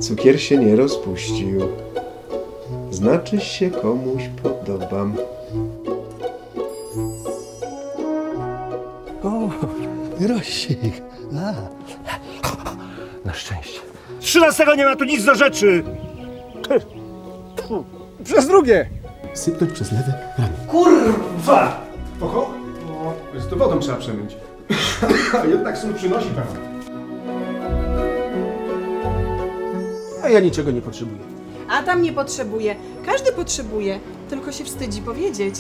cukier się nie rozpuścił. Znaczy się komuś podobam. O, grosik. Na szczęście. 13 nie ma tu nic do rzeczy! Przez drugie! Sypnąć przez lewe ramię. Kurwa! Oho? No, to wodą trzeba przemyć. A jednak sól przynosi pan. A ja niczego nie potrzebuję. A tam nie potrzebuje. Każdy potrzebuje, tylko się wstydzi powiedzieć.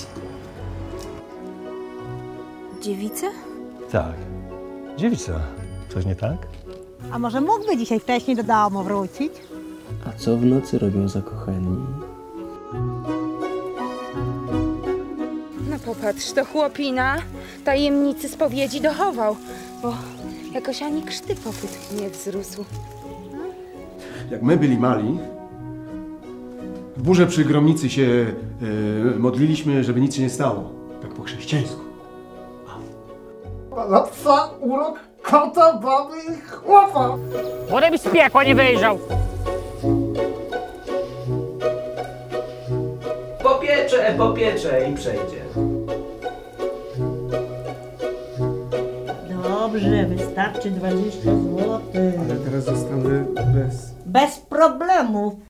Dziewice? Tak. Dziewica. Coś nie tak? A może mógłby dzisiaj wcześniej do domu wrócić? A co w nocy robią zakochani? No popatrz, to chłopina tajemnicy spowiedzi dochował, bo jakoś ani krzty popyt nie wzrósł. Jak my byli mali, w burzę przy Gromnicy się modliliśmy, żeby nic się nie stało. Tak po chrześcijańsku. Na psa urok kota, baby i chłopa! Potem z piekła nie wyjrzał. Popiecze i przejdzie. Dobrze, wystarczy 20 zł. Ale teraz zostanę bez... Bez problemu.